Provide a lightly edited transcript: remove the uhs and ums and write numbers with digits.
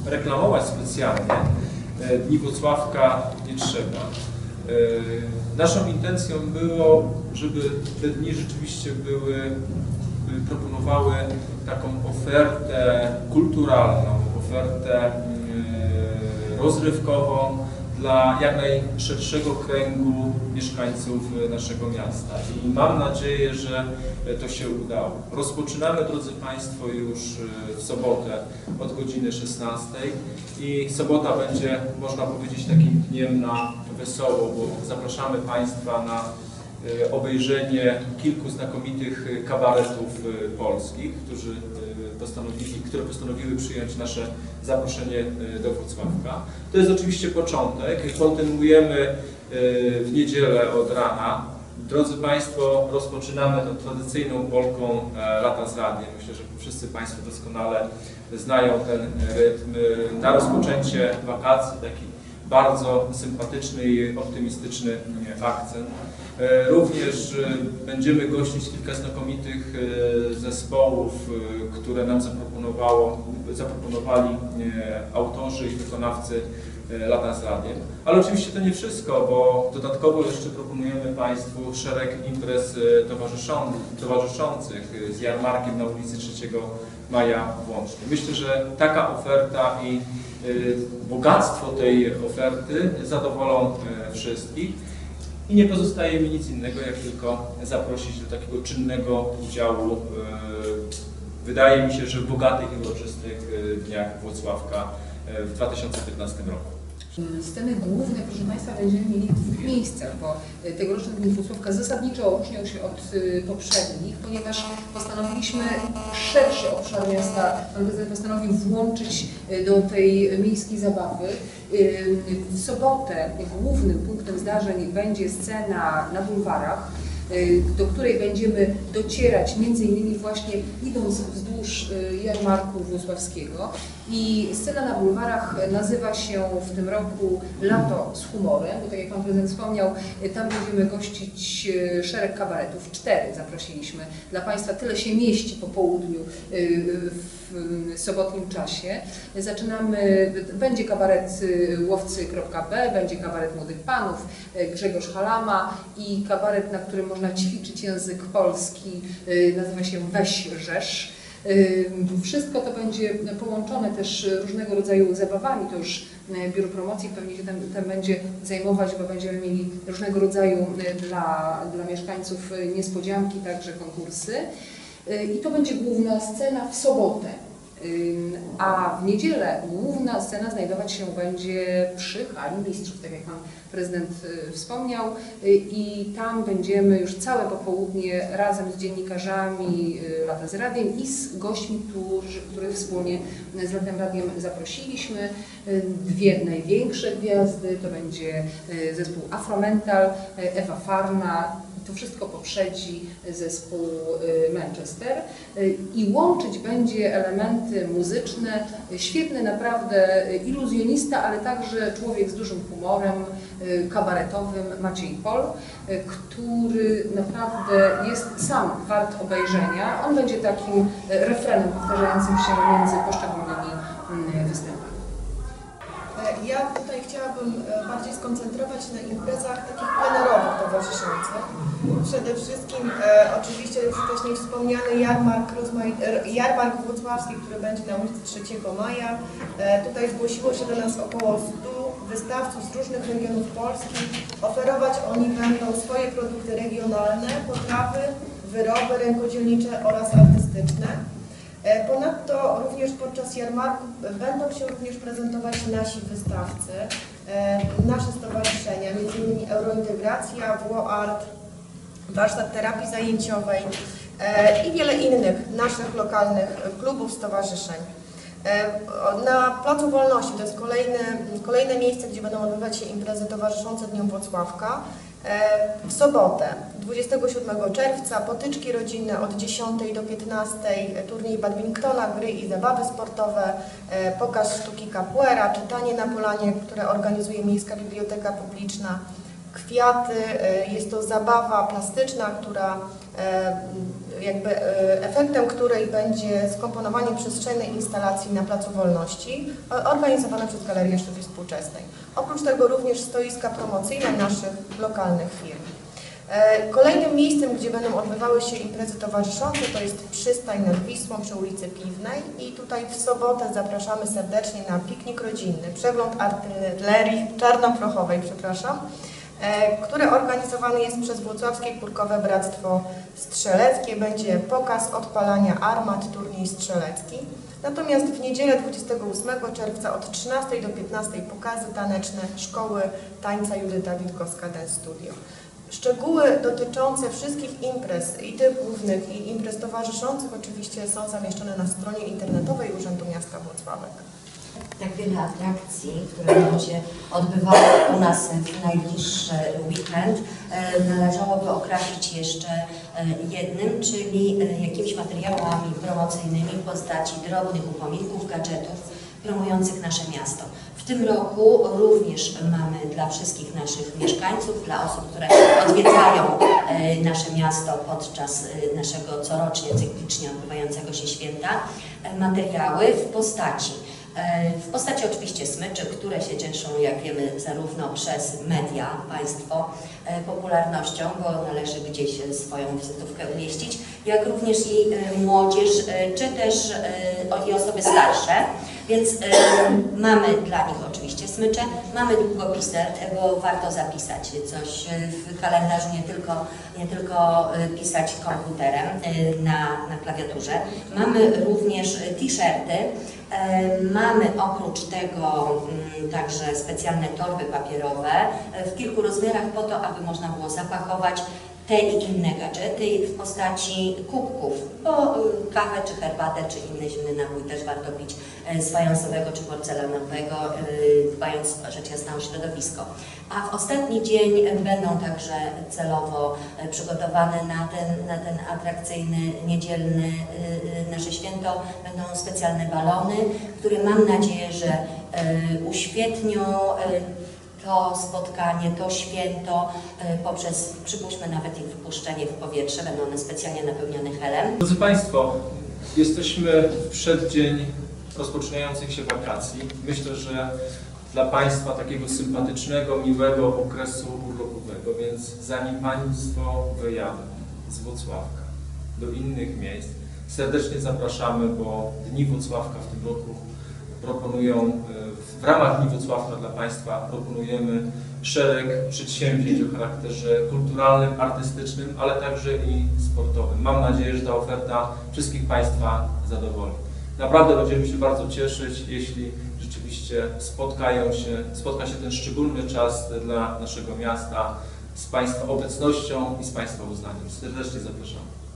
reklamować specjalnie Dni Włocławka nie trzeba. Naszą intencją było, żeby te dni rzeczywiście proponowały taką ofertę kulturalną, ofertę rozrywkową dla jak najszerszego kręgu mieszkańców naszego miasta. I mam nadzieję, że to się udało. Rozpoczynamy, drodzy Państwo, już w sobotę od godziny 16 i sobota będzie, można powiedzieć, takim dniem na wesoło, bo zapraszamy Państwa na obejrzenie kilku znakomitych kabaretów polskich, które postanowiły przyjąć nasze zaproszenie do Włocławka. To jest oczywiście początek. Kontynuujemy w niedzielę od rana. Drodzy Państwo, rozpoczynamy tą tradycyjną polką Lata z Radiem. Myślę, że wszyscy Państwo doskonale znają ten rytm. Na rozpoczęcie wakacji taki bardzo sympatyczny i optymistyczny akcent. Również będziemy gościć kilka znakomitych zespołów, które nam zaproponowali autorzy i wykonawcy Lata z Radiem. Ale oczywiście to nie wszystko, bo dodatkowo jeszcze proponujemy Państwu szereg imprez towarzyszących z jarmarkiem na ulicy 3 Maja włącznie. Myślę, że taka oferta i bogactwo tej oferty zadowolą wszystkich i nie pozostaje mi nic innego, jak tylko zaprosić do takiego czynnego udziału, wydaje mi się, że w bogatych i uroczystych dniach Włocławka w 2015 roku. Sceny główne, proszę Państwa, będziemy mieli w dwóch miejscach, bo tegoroczne Dni Włocławka zasadniczo różnią się od poprzednich, ponieważ postanowiliśmy szerszy obszar miasta, pan prezydent postanowił włączyć do tej miejskiej zabawy. W sobotę głównym punktem zdarzeń będzie scena na bulwarach, do której będziemy docierać między innymi właśnie idąc wzdłuż jarmarku włocławskiego. I scena na bulwarach nazywa się w tym roku Lato z humorem, bo tak jak Pan Prezydent wspomniał, tam będziemy gościć szereg kabaretów, 4 zaprosiliśmy dla Państwa, tyle się mieści po południu w sobotnim czasie. Zaczynamy, będzie kabaret łowcy.b, będzie kabaret młodych panów, Grzegorz Halama i kabaret, na którym można ćwiczyć język polski, nazywa się Weź Rzesz. Wszystko to będzie połączone też różnego rodzaju zabawami, to już Biuro Promocji pewnie się tym będzie zajmować, bo będziemy mieli różnego rodzaju dla mieszkańców niespodzianki, także konkursy. I to będzie główna scena w sobotę. A w niedzielę główna scena znajdować się będzie przy Hali Mistrzów, tak jak Pan Prezydent wspomniał, i tam będziemy już całe popołudnie razem z dziennikarzami Lata z Radiem i z gośćmi, których wspólnie z Latem Radiem zaprosiliśmy. 2 największe gwiazdy, to będzie zespół Afromental, Ewa Farna. To wszystko poprzedzi zespół Manchester i łączyć będzie elementy muzyczne. Świetny naprawdę iluzjonista, ale także człowiek z dużym humorem kabaretowym Maciej Pol, który naprawdę jest sam wart obejrzenia. On będzie takim refrenem powtarzającym się między poszczególnymi występami. Ja tutaj chciałabym bardziej skoncentrować na imprezach takich plenerowych towarzyszących. Przede wszystkim oczywiście już wcześniej wspomniany jarmark włocławski, który będzie na ulicy 3 Maja. Tutaj zgłosiło się do nas około 100 wystawców z różnych regionów Polski. Oferować oni będą swoje produkty regionalne, potrawy, wyroby rękodzielnicze oraz artystyczne. Ponadto również podczas jarmarku będą się również prezentować nasi wystawcy, nasze stowarzyszenia, m.in. Eurointegracja, WOART, Warsztat Terapii Zajęciowej i wiele innych naszych lokalnych klubów, stowarzyszeń. Na Placu Wolności, to jest kolejne miejsce, gdzie będą odbywać się imprezy towarzyszące Dniom Włocławka. W sobotę, 27 czerwca, potyczki rodzinne od 10 do 15, turniej badmintona, gry i zabawy sportowe, pokaz sztuki capoeira, czytanie na polanie, które organizuje Miejska Biblioteka Publiczna, kwiaty, jest to zabawa plastyczna, która efektem której będzie skomponowanie przestrzennej instalacji na Placu Wolności, organizowane przez Galerię Sztuki Współczesnej. Oprócz tego również stoiska promocyjne naszych lokalnych firm. Kolejnym miejscem, gdzie będą odbywały się imprezy towarzyszące, to jest przystań nad Wisłą przy ulicy Piwnej i tutaj w sobotę zapraszamy serdecznie na piknik rodzinny, przegląd artylerii czarnoprochowej, który organizowany jest przez Włocławskie Kurkowe Bractwo Strzeleckie. Będzie pokaz odpalania armat, turniej strzelecki. Natomiast w niedzielę 28 czerwca od 13 do 15 pokazy taneczne Szkoły Tańca Judyta Witkowska Dance Studio. Szczegóły dotyczące wszystkich imprez, i tych głównych, i imprez towarzyszących oczywiście są zamieszczone na stronie internetowej Urzędu Miasta Włocławek. Tak wiele atrakcji, które będą się odbywały u nas w najbliższy weekend, należałoby okrasić jeszcze jednym, czyli jakimiś materiałami promocyjnymi w postaci drobnych upominków, gadżetów promujących nasze miasto. W tym roku również mamy dla wszystkich naszych mieszkańców, dla osób, które odwiedzają nasze miasto podczas naszego corocznie, cyklicznie odbywającego się święta, materiały w postaci oczywiście smyczy, które się cieszą, jak wiemy, zarówno przez media, państwo, popularnością, bo należy gdzieś swoją wizytówkę umieścić, jak również i młodzież, czy też i osoby starsze. Więc mamy dla nich oczywiście smycze, mamy długopisy, bo warto zapisać coś w kalendarzu, nie tylko pisać komputerem na klawiaturze. Mamy również t-shirty, mamy oprócz tego także specjalne torby papierowe w kilku rozmiarach po to, aby można było zapakować te i inne gadżety w postaci kubków, bo kawę czy herbatę czy inny zimny napój też warto pić z fajansowego czy porcelanowego, dbając rzecz jasna o środowisko. A w ostatni dzień będą także celowo przygotowane na ten atrakcyjny, niedzielny nasze święto, będą specjalne balony, które mam nadzieję, że uświetnią to spotkanie, to święto poprzez, przypuśćmy, nawet ich wypuszczenie w powietrze, będą one specjalnie napełnione helem. Drodzy Państwo, jesteśmy w przeddzień rozpoczynających się wakacji. Myślę, że dla Państwa takiego sympatycznego, miłego okresu urlopowego, więc zanim Państwo wyjadą z Włocławka do innych miejsc, serdecznie zapraszamy, bo Dni Włocławka w tym roku proponują, w ramach Dni Włocławka dla Państwa proponujemy szereg przedsięwzięć o charakterze kulturalnym, artystycznym, ale także i sportowym. Mam nadzieję, że ta oferta wszystkich Państwa zadowoli. Naprawdę będziemy się bardzo cieszyć, jeśli rzeczywiście spotka się ten szczególny czas dla naszego miasta z Państwa obecnością i z Państwa uznaniem. Serdecznie zapraszamy.